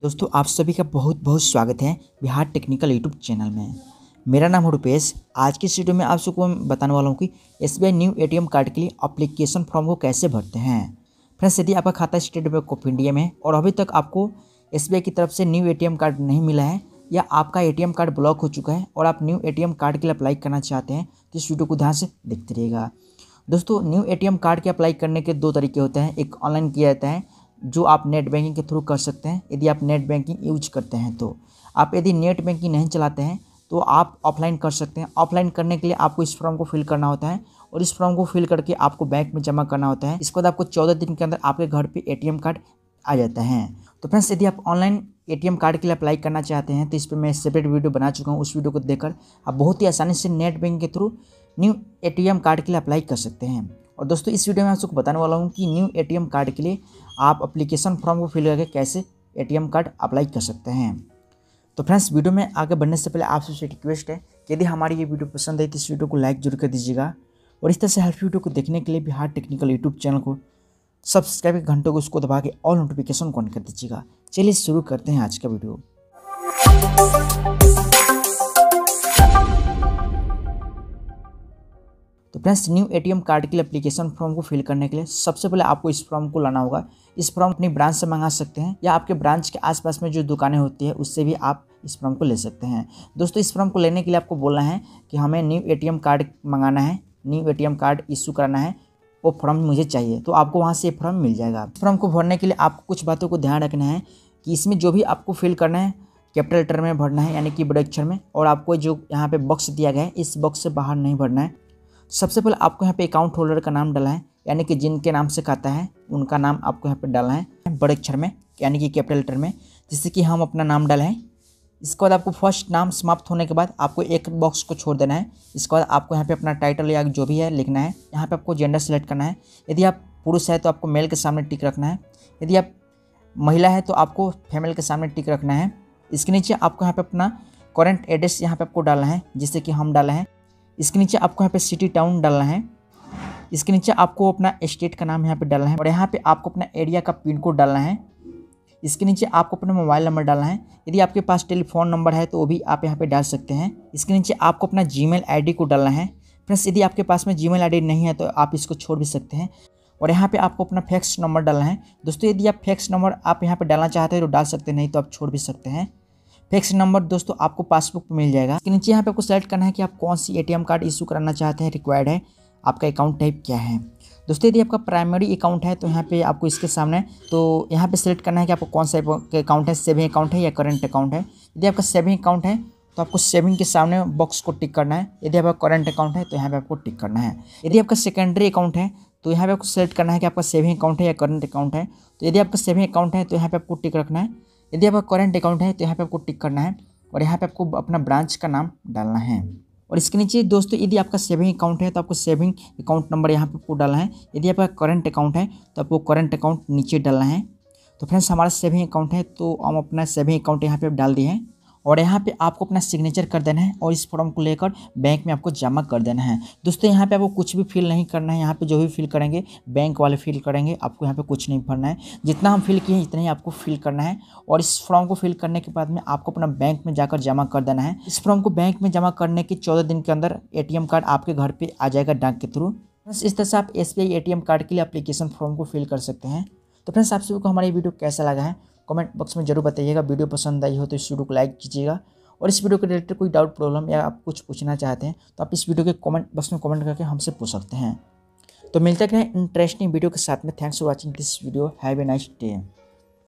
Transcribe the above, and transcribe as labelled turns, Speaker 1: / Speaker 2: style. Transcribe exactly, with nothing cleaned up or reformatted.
Speaker 1: दोस्तों आप सभी का बहुत बहुत स्वागत है बिहार टेक्निकल यूट्यूब चैनल में। मेरा नाम है रुपेश। आज की इस वीडियो में आप सबको मैं बताने वाला हूँ कि एसबीआई न्यू एटीएम कार्ड के लिए एप्लीकेशन फॉर्म को कैसे भरते हैं। फ्रेंड्स, यदि आपका खाता स्टेट बैंक ऑफ इंडिया में है और अभी तक आपको एसबीआई की तरफ से न्यू एटीएम कार्ड नहीं मिला है या आपका एटीएम कार्ड ब्लॉक हो चुका है और आप न्यू एटीएम कार्ड के लिए अप्लाई करना चाहते हैं तो इस वीडियो को ध्यान से देखते रहिएगा। दोस्तों, न्यू एटीएम कार्ड के अप्लाई करने के दो तरीके होते हैं। एक ऑनलाइन किया जाता है जो आप नेट बैंकिंग के थ्रू कर सकते हैं यदि आप नेट बैंकिंग यूज करते हैं तो। आप यदि नेट बैंकिंग नहीं चलाते हैं तो आप ऑफलाइन कर सकते हैं। ऑफलाइन करने के लिए आपको इस फॉर्म को फिल करना होता है और इस फॉर्म को फिल करके आपको बैंक में जमा करना होता है। इसके बाद आपको चौदह दिन के अंदर आपके घर पे एटीएम कार्ड आ जाता है। तो फ्रेंड्स, यदि आप ऑनलाइन एटीएम कार्ड के लिए अप्लाई करना चाहते हैं तो इस पर मैं सेपरेट वीडियो बना चुका हूँ। उस वीडियो को देखकर आप बहुत ही आसानी से नेट बैंकिंग के थ्रू न्यू एटीएम कार्ड के लिए अप्लाई कर सकते हैं। और दोस्तों, इस वीडियो में आपको बताने वाला हूँ कि न्यू एटीएम कार्ड के लिए आप एप्लीकेशन फॉर्म को फिल करके कैसे एटीएम कार्ड अप्लाई कर सकते हैं। तो फ्रेंड्स, वीडियो में आगे बढ़ने से पहले आप सबसे रिक्वेस्ट है कि यदि हमारी ये वीडियो पसंद आई तो इस वीडियो को लाइक जरूर कर दीजिएगा और इस तरह से हेल्प वीडियो को देखने के लिए बिहार टेक्निकल यूट्यूब चैनल को सब्सक्राइब घंटों को उसको दबा के ऑल नोटिफिकेशन को ऑन कर दीजिएगा। चलिए शुरू करते हैं आज का वीडियो। तो फ्रेंड्स, न्यू एटीएम कार्ड के लिए एप्लीकेशन फॉर्म को फिल करने के लिए सबसे पहले आपको इस फॉर्म को लाना होगा। इस फॉर्म अपनी ब्रांच से मंगा सकते हैं या आपके ब्रांच के आसपास में जो दुकानें होती है उससे भी आप इस फॉर्म को ले सकते हैं। दोस्तों, इस फॉर्म को लेने के लिए आपको बोलना है कि हमें न्यू एटीएम कार्ड मंगाना है, न्यू एटीएम कार्ड इशू कराना है, वो फॉर्म मुझे चाहिए। तो आपको वहाँ से ये फॉर्म मिल जाएगा। फॉर्म को भरने के लिए आपको कुछ बातों को ध्यान रखना है कि इसमें जो भी आपको फिल करना है कैपिटल लेटर में भरना है, यानी कि बड़े अक्षर में, और आपको जो यहाँ पे बॉक्स दिया गया है इस बॉक्स से बाहर नहीं भरना है। सबसे पहले आपको यहाँ पे अकाउंट होल्डर का नाम डालना है, यानी कि जिनके नाम से खाता है उनका नाम आपको यहाँ पे डालना है बड़े अक्षर में, यानी कि कैपिटल लेटर में, जिससे कि हम अपना नाम डालें हैं। इसके बाद आपको फर्स्ट नाम समाप्त होने के बाद आपको एक बॉक्स को छोड़ देना है। इसके बाद आपको यहाँ पे अपना टाइटल या जो भी है लिखना है। यहाँ पे आपको जेंडर सेलेक्ट करना है। यदि आप पुरुष है तो आपको मेल के सामने टिक रखना है। यदि आप महिला है तो आपको फीमेल के सामने टिक रखना है। इसके नीचे आपको यहाँ पे अपना करंट एड्रेस यहाँ पे आपको डालना है, जिससे कि हम डाला है। इसके नीचे आपको यहाँ पे सिटी टाउन डालना है। इसके नीचे आपको अपना स्टेट का नाम यहाँ पे डालना है और यहाँ पे आपको अपना एरिया का पिन कोड डालना है। इसके नीचे आपको अपना मोबाइल नंबर डालना है। यदि आपके पास टेलीफोन नंबर है तो वो भी आप यहाँ पे डाल सकते हैं। इसके नीचे आपको अपना जीमेल आईडी को डालना है। फ्रेंड्स, यदि आपके पास में जीमेल आईडी नहीं है तो आप इसको छोड़ भी सकते हैं। और यहाँ पे आपको अपना फैक्स नंबर डालना है। दोस्तों, यदि आप फैक्स नंबर आप यहाँ पे डालना चाहते हैं तो डाल सकते हैं, नहीं तो आप छोड़ भी सकते हैं। फैक्स नंबर दोस्तों आपको पासबुक पर मिल जाएगा। इसके नीचे यहाँ पे आपको सेलेक्ट करना है कि आप कौन सी एटीएम कार्ड इशू कराना चाहते हैं, रिक्वायर्ड है, आपका अकाउंट टाइप क्या है। दोस्तों, यदि आपका प्राइमरी अकाउंट है तो यहाँ पे आपको इसके सामने तो यहाँ पे सेलेक्ट करना है कि आपको कौन सा अकाउंट है, सेविंग अकाउंट है या करंट अकाउंट है। यदि आपका सेविंग अकाउंट है तो आपको सेविंग के सामने बॉक्स को टिक करना है। यदि आपका करंट अकाउंट है तो यहाँ पे आपको टिक करना है। यदि आपका सेकेंडरी अकाउंट है तो यहाँ पे आपको सेलेक्ट करना है कि आपका सेविंग अकाउंट है या करंट अकाउंट है। तो यदि आपका सेविंग अकाउंट है तो यहाँ पे आपको टिक रखना है। यदि आपका करंट अकाउंट है तो यहाँ पे आपको टिक करना है और यहाँ पे आपको अपना ब्रांच का नाम डालना है। और इसके नीचे दोस्तों, यदि आपका सेविंग अकाउंट है तो आपको सेविंग अकाउंट नंबर यहाँ पे आपको डालना है। यदि आपका करंट अकाउंट है तो आपको करंट अकाउंट नीचे डालना है। तो फ्रेंड्स, हमारा सेविंग अकाउंट है तो हम अपना सेविंग अकाउंट यहाँ पे डाल दिए हैं और यहाँ पे आपको अपना सिग्नेचर कर देना है और इस फॉर्म को लेकर बैंक में आपको जमा कर देना है। दोस्तों, यहाँ पे आपको कुछ भी फिल नहीं करना है। यहाँ पे जो भी फिल करेंगे बैंक वाले फिल करेंगे, आपको यहाँ पे कुछ नहीं भरना है। जितना हम फिल किए इतना ही आपको फिल करना है और इस फॉर्म को फिल करने के बाद में आपको अपना बैंक में जाकर जमा कर देना है। इस फॉर्म को बैंक में जमा करने के चौदह दिन के अंदर एटीएम कार्ड आपके घर पर आ जाएगा डाक के थ्रू। बस इस तरह से आप एसबीआई एटीएम कार्ड के लिए एप्लीकेशन फॉर्म को फिल कर सकते हैं। तो फ्रेंड्स, आप सभी को हमारा ये वीडियो कैसा लगा है कमेंट बॉक्स में जरूर बताइएगा। वीडियो पसंद आई हो तो इस वीडियो को लाइक कीजिएगा और इस वीडियो के रिलेटेड कोई डाउट प्रॉब्लम या आप कुछ पूछना चाहते हैं तो आप इस वीडियो के कमेंट बॉक्स में कमेंट करके हमसे पूछ सकते हैं। तो मिलते हैं इंटरेस्टिंग वीडियो के साथ में। Thanks for watching this video. Have a nice day.